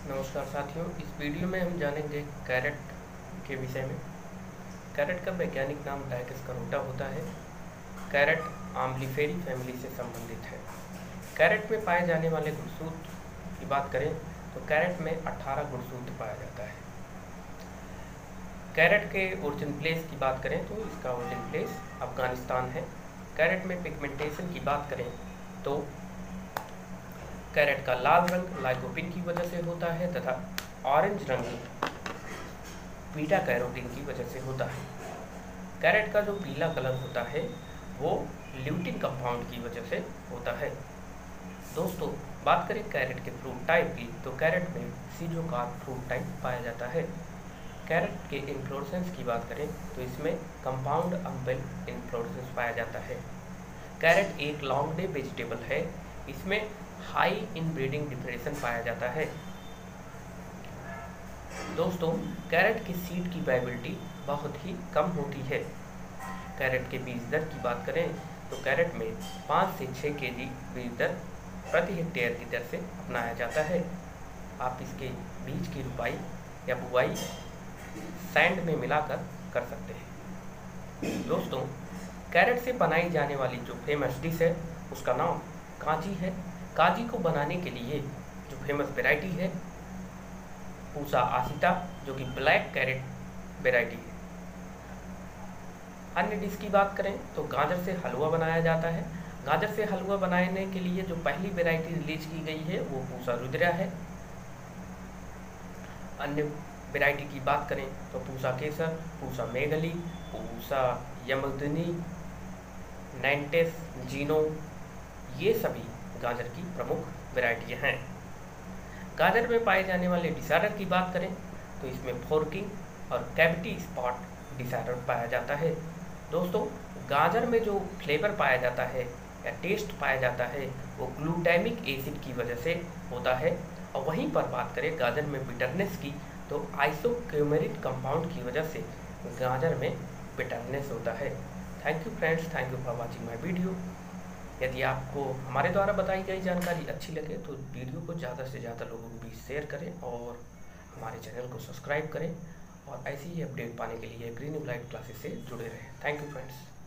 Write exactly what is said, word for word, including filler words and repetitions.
नमस्कार साथियों, इस वीडियो में हम जानेंगे कैरेट के विषय में। कैरेट का वैज्ञानिक नाम डायकस करोटा होता है। कैरेट आम्लीफेरी फैमिली से संबंधित है। कैरेट में पाए जाने वाले गुणसूत्र की बात करें तो कैरेट में अठारह गुणसूत्र पाया जाता है। कैरेट के ओरिजिन प्लेस की बात करें तो इसका ओरिजिन प्लेस अफगानिस्तान है। कैरेट में पिगमेंटेशन की बात करें तो कैरेट का लाल रंग लाइकोपिन की वजह से होता है तथा ऑरेंज रंग बीटा कैरोटीन की वजह से होता है। कैरेट का जो पीला कलर होता है वो ल्यूटिन कंपाउंड की वजह से होता है। दोस्तों, बात करें कैरेट के फ्रूट टाइप की तो कैरेट में सीजोकार्प फ्रूट टाइप पाया जाता है। कैरेट के इन्फ्लोरेसेंस की बात करें तो इसमें कंपाउंड अम्बेल इन्फ्लोरेसेंस पाया जाता है। कैरेट एक लॉन्ग डे वेजिटेबल है। इसमें हाई इनब्रीडिंग डिप्रेशन पाया जाता है। दोस्तों, कैरेट की सीड की वाइबिलिटी बहुत ही कम होती है। कैरेट के बीज दर की बात करें तो कैरेट में पाँच से छः के जी बीज दर प्रति हेक्टेयर की दर से अपनाया जाता है। आप इसके बीज की रुपाई या बुआई सैंड में मिलाकर कर सकते हैं। दोस्तों, कैरेट से बनाई जाने वाली जो फेमस डिश है उसका नाम काजी है। काजी को बनाने के लिए जो फेमस वैरायटी है पूसा आसिता, जो कि ब्लैक कैरेट वैरायटी है। अन्य डिश की बात करें तो गाजर से हलवा बनाया जाता है। गाजर से हलवा बनाने के लिए जो पहली वैरायटी रिलीज की गई है वो पूसा रुद्रा है। अन्य वैरायटी की बात करें तो पूसा केसर, पूसा मेघली, पूसा यमगनी, नैंटेस, जीनो, ये सभी गाजर की प्रमुख वैरायटियाँ हैं। गाजर में पाए जाने वाले डिसऑर्डर की बात करें तो इसमें फोर्किंग और कैविटी स्पॉट डिसऑर्डर पाया जाता है। दोस्तों, गाजर में जो फ्लेवर पाया जाता है या टेस्ट पाया जाता है वो ग्लूटामिक एसिड की वजह से होता है। और वहीं पर बात करें गाजर में बिटरनेस की तो आइसोक्यूमेरिक कंपाउंड की वजह से गाजर में बिटरनेस होता है। Thank you friends, thank you for watching my video. यदि आपको हमारे द्वारा बताई गई जानकारी अच्छी लगे तो वीडियो को ज़्यादा से ज़्यादा लोगों के बीच शेयर करें और हमारे चैनल को सब्सक्राइब करें और ऐसी ही अपडेट पाने के लिए ग्रीन लाइफ क्लासेस से जुड़े रहें। Thank you friends.